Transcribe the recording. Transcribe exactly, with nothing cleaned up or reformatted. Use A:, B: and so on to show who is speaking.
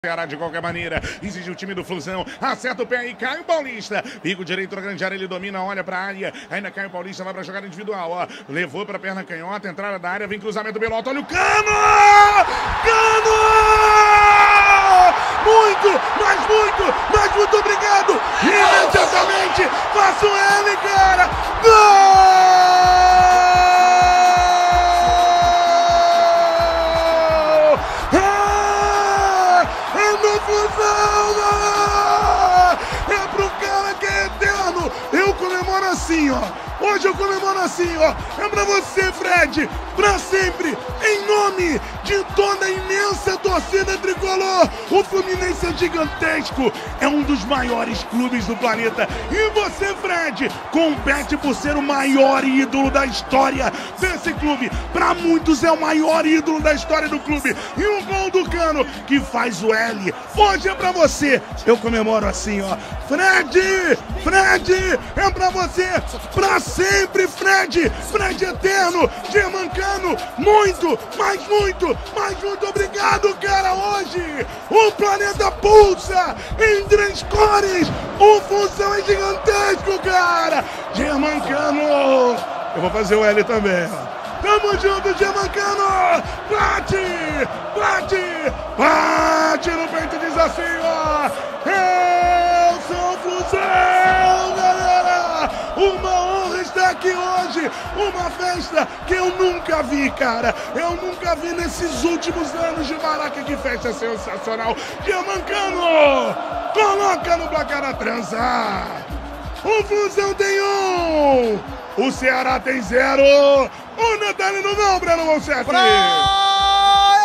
A: Ceará de qualquer maneira, exige o time do Flusão, acerta o pé aí, Caio Paulista, bico direito da grande área, ele domina, olha pra área, ainda Caio Paulista vai pra jogada individual, ó, levou pra perna canhota, entrada da área, vem cruzamento pelo alto, olha o Cano! Cano! Muito, mas muito, mas muito obrigado, imediatamente, faço ele, cara, gol! É pro cara que é eterno. Eu comemoro assim, ó. Hoje eu comemoro assim, ó. É pra você, Fred. Pra sempre. Em nome de toda a imensa torcida tricolor. O Fluminense é gigantesco. É um dos maiores clubes do planeta. E você, Fred, compete por ser o maior ídolo da história desse clube. Pra muitos é o maior ídolo da história do clube. E o gol do Cano que faz o L. Hoje é pra você. Eu comemoro assim, ó. Fred! Fred! É pra você! Pra sempre, Fred! Fred eterno! Germancano! Muito, mas muito, mas muito obrigado, cara! Hoje o planeta pulsa em três cores! O Flusão é gigantesco, cara! Germancano! Eu vou fazer o L também, ó. Tamo junto, Germancano! Bate! Bate! Bate no peito, diz assim, ó! Eu sou o Flusão, galera! Uma honra estar aqui hoje! Uma festa que eu nunca vi, cara! Eu nunca vi nesses últimos anos de Maraca, que festa sensacional! Germancano! Coloca no placar a trança! O Flusão tem um! O Ceará tem zero! O Natalino não, Breno Monserrat!